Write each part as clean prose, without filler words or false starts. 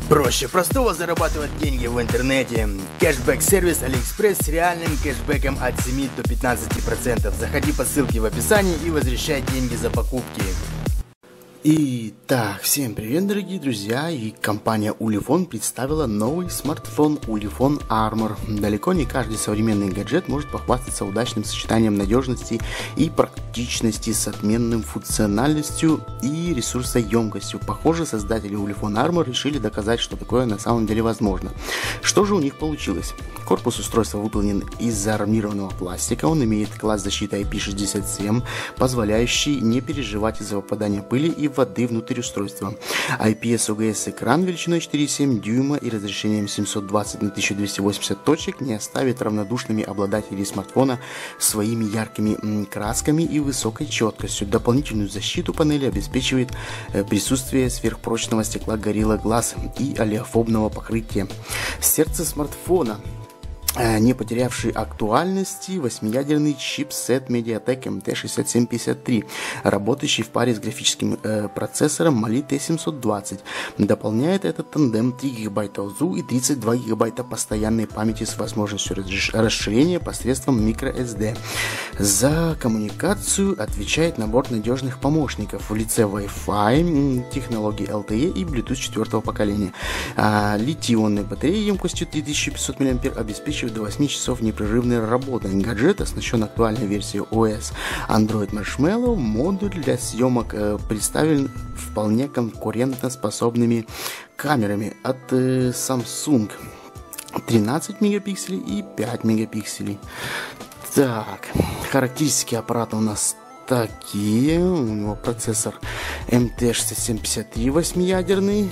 Проще простого зарабатывать деньги в интернете. Кэшбэк-сервис AliExpress с реальным кэшбэком от 7 до 15%. Заходи по ссылке в описании и возвращай деньги за покупки. Итак, всем привет, дорогие друзья, и компания Ulefone представила новый смартфон Ulefone Armor. Далеко не каждый современный гаджет может похвастаться удачным сочетанием надежности и практичности с отменным функциональностью и ресурсоемкостью. Похоже, создатели Ulefone Armor решили доказать, что такое на самом деле возможно. Что же у них получилось? Корпус устройства выполнен из армированного пластика, он имеет класс защиты IP67, позволяющий не переживать из-за попадания пыли и воды внутрь устройства. IPS OGS экран величиной 4,7 дюйма и разрешением 720 на 1280 точек не оставит равнодушными обладателей смартфона своими яркими красками и высокой четкостью. Дополнительную защиту панели обеспечивает присутствие сверхпрочного стекла Gorilla Glass и олеофобного покрытия. Сердце смартфона, не потерявший актуальности, 8-ядерный чипсет MediaTek MT6753, работающий в паре с графическим процессором Mali T720. Дополняет этот тандем 3 ГБ ОЗУ и 32 ГБ постоянной памяти с возможностью расширения посредством microSD. За коммуникацию отвечает набор надежных помощников в лице Wi-Fi, технологии LTE и Bluetooth 4 поколения. Литий-ионной батареей емкостью 3500 мАh обеспечивает до 8 часов непрерывной работы. Гаджет оснащен актуальной версией OS Android Marshmallow. Модуль для съемок представлен вполне конкурентоспособными камерами от Samsung 13 мегапикселей и 5 мегапикселей. Так, характеристики аппарата у нас такие. У него процессор MT6753 8-ядерный,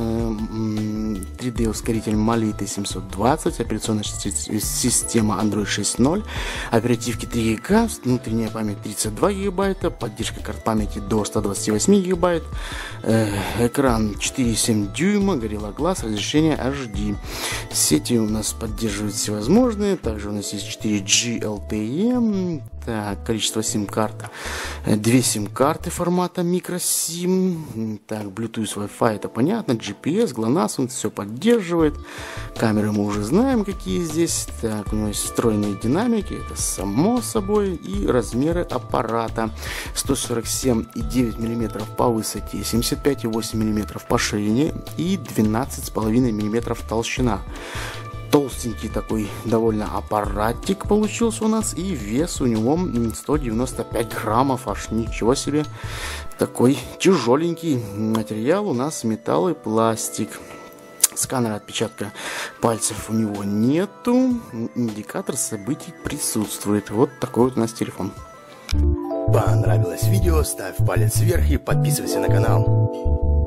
3D ускоритель Mali T720, операционная система Android 6.0, оперативки 3 ГБ, внутренняя память 32 ГБ, поддержка карт памяти до 128 ГБ, экран 4,7 дюйма, Gorilla Glass, разрешение HD. Сети у нас поддерживают всевозможные, также у нас есть 4G LTE. Так, количество сим-карт, 2 сим-карты формата microSIM. Так, Bluetooth, Wi-Fi, это понятно, GPS, GLONASS, он все поддерживает. Камеры мы уже знаем, какие здесь. Так, у него есть встроенные динамики, это само собой. И размеры аппарата: 147,9 мм по высоте, 75,8 мм по ширине и 12,5 мм толщина. Толстенький такой довольно аппаратик получился у нас, и вес у него 195 граммов, аж ничего себе. Такой тяжеленький материал у нас, металл и пластик. Сканера отпечатка пальцев у него нету, индикатор событий присутствует. Вот такой вот у нас телефон. Понравилось видео? Ставь палец вверх и подписывайся на канал.